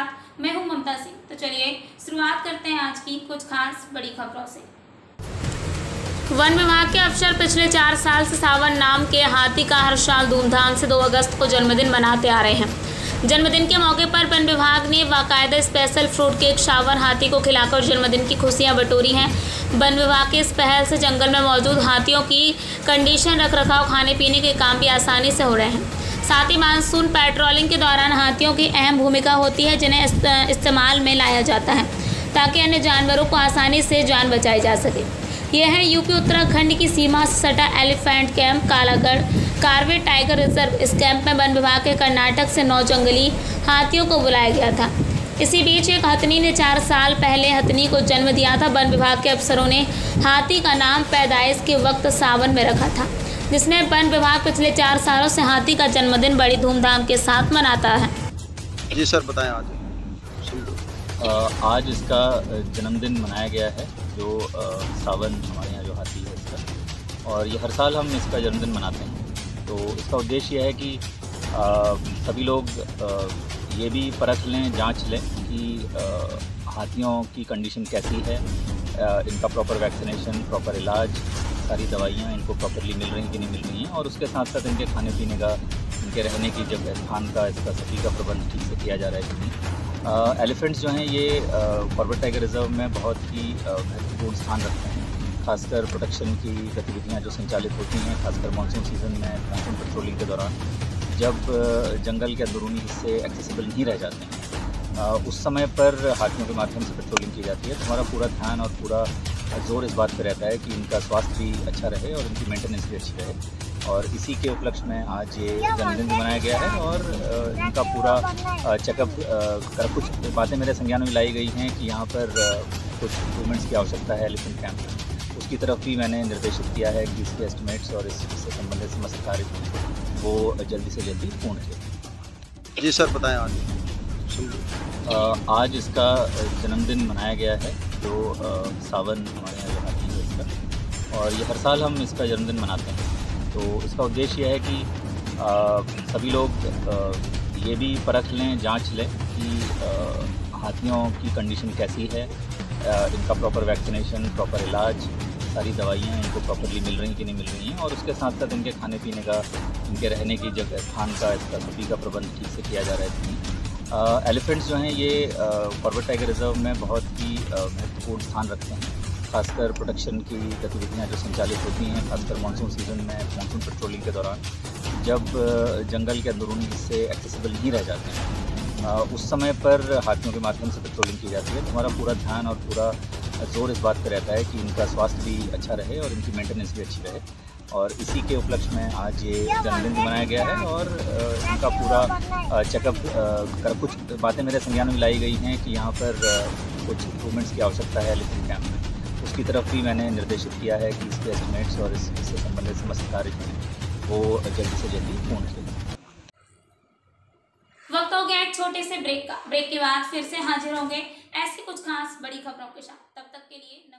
साथ मैं हूं ममता सिंह। तो चलिए शुरुआत करते हैं आज की कुछ खास बड़ी खबरों से। वन विभाग के अफसर पिछले 4 साल से सावन नाम के हाथी का हर साल धूमधाम से 2 अगस्त को जन्मदिन मनाते आ रहे हैं। जन्मदिन के मौके पर वन विभाग ने बाकायदा स्पेशल फ्रूट केक सावन हाथी को खिलाकर जन्मदिन की खुशियां बटोरी हैं। वन विभाग के इस पहल से जंगल में मौजूद हाथियों की कंडीशन, रखरखाव, खाने पीने के काम भी आसानी से हो रहे हैं। साथ ही मानसून पेट्रोलिंग के दौरान हाथियों की अहम भूमिका होती है, जिन्हें इस्तेमाल में लाया जाता है ताकि अन्य जानवरों को आसानी से जान बचाई जा सके। यह है यूपी उत्तराखंड की सीमा से सटा elephant camp Kalagarh Corbett tiger reserve. इस कैंप में वन विभाग के कर्नाटक से 9 जंगली हाथियों को बुलाया गया था। इसी बीच एक हथनी ने 4 साल पहले हथनी को जन्म दिया था। वन विभाग के अफसरों ने हाथी का नाम पैदाइश के वक्त सावन में रखा था, जिसमें वन विभाग पिछले 4 सालों से हाथी का जन्मदिन बड़ी धूमधाम के साथ मनाता है। जी सर, बताएं। आज इसका जन्मदिन मनाया गया है, जो सावन हमारे यहाँ जो हाथी है इसका, और ये हर साल हम इसका जन्मदिन मनाते हैं। तो इसका उद्देश्य यह है कि सभी लोग ये भी परख लें, जांच लें कि हाथियों की कंडीशन कैसी है, इनका प्रॉपर वैक्सीनेशन, प्रॉपर इलाज, सारी दवाइयाँ इनको प्रॉपरली मिल रही कि नहीं मिल रही हैं, और उसके साथ साथ इनके खाने पीने का, इनके रहने की जगह स्थान का, इसका सभी का प्रबंध ठीक से किया जा रहा है कि नहीं। एलिफेंट्स जो हैं ये कार्बेट टाइगर रिजर्व में बहुत ही महत्वपूर्ण स्थान रखते हैं। खासकर प्रोटेक्शन की गतिविधियां जो संचालित होती हैं, खासकर मानसून सीज़न में, मानसून पेट्रोलिंग के दौरान, जब जंगल के अंदरूनी हिस्से एक्सेसिबल नहीं रह जाते हैं, उस समय पर हाथियों के माध्यम से पेट्रोलिंग की जाती है। तो हमारा पूरा ध्यान और पूरा जोर इस बात पर रहता है कि इनका स्वास्थ्य भी अच्छा रहे और इनकी मेंटेनेंस भी अच्छी रहे, और इसी के उपलक्ष्य में आज ये जन्मदिन भी मनाया गया है। और इनका पूरा चेकअप कर, कुछ बातें मेरे संज्ञान में लाई गई हैं कि यहाँ पर कुछ इम्प्रूवमेंट्स की आवश्यकता है एलिफेंट कैंप में, उसकी तरफ भी मैंने निर्देशित किया है कि इसके एस्टिमेट्स और इससे संबंधित समस्त कार्य वो जल्दी से जल्दी पूर्ण किए। जी सर, बताएं। आज इसका जन्मदिन मनाया गया है, जो सावन हमारे यहाँ जो हाथी है इसका, और ये हर साल हम इसका जन्मदिन मनाते हैं। तो इसका उद्देश्य यह है कि सभी लोग ये भी परख लें, जांच लें कि हाथियों की कंडीशन कैसी है, इनका प्रॉपर वैक्सीनेशन, प्रॉपर इलाज, सारी दवाइयाँ इनको प्रॉपरली मिल रही कि नहीं मिल रही हैं, और उसके साथ साथ इनके खाने पीने का, इनके रहने की जगह स्थान का, इसका सभी का प्रबंध ठीक से किया जा रहा है कि नहीं। एलिफेंट्स जो हैं ये कार्बेट टाइगर रिजर्व में बहुत ही महत्वपूर्ण स्थान रखते हैं। खासकर प्रोटेक्शन की गतिविधियां जो संचालित होती हैं, खासकर मानसून सीज़न में, मानसून पेट्रोलिंग के दौरान, जब जंगल के अंदरूनी हिस्से एक्सेसिबल नहीं रह जाते हैं, उस समय पर हाथियों के माध्यम से पेट्रोलिंग की जाती है। तो हमारा पूरा ध्यान और पूरा जोर इस बात पर रहता है कि इनका स्वास्थ्य भी अच्छा रहे और इनकी मेंटेनेंस भी अच्छी रहे, और इसी के उपलक्ष्य में आज ये जन्मदिन मनाया गया है। और इनका पूरा चेकअप कर, कुछ बातें मेरे संज्ञान में लाई गई हैं कि यहाँ पर कुछ इम्प्रूवमेंट्स की आवश्यकता है एलिफेंट कैंप में, उसकी तरफ भी मैंने निर्देशित किया है कि इसके एस्टिमेट्स और इससे संबंधित समस्त कार्य वो जल्दी से जल्दी पूर्ण किए। वक्त हो गया एक छोटे से ब्रेक का। ब्रेक के बाद फिर से हाजिर होंगे ऐसी कुछ खास बड़ी खबरों के साथ। तब तक के लिए